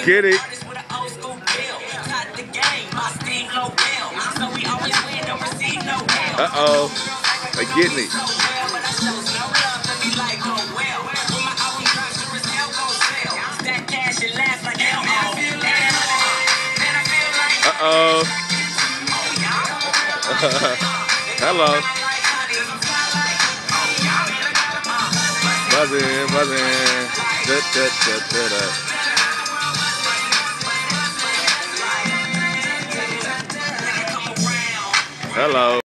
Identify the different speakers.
Speaker 1: Get it. Uh-oh. They're getting it. Uh-oh. Hello. Buzzing, buzzing. Hello.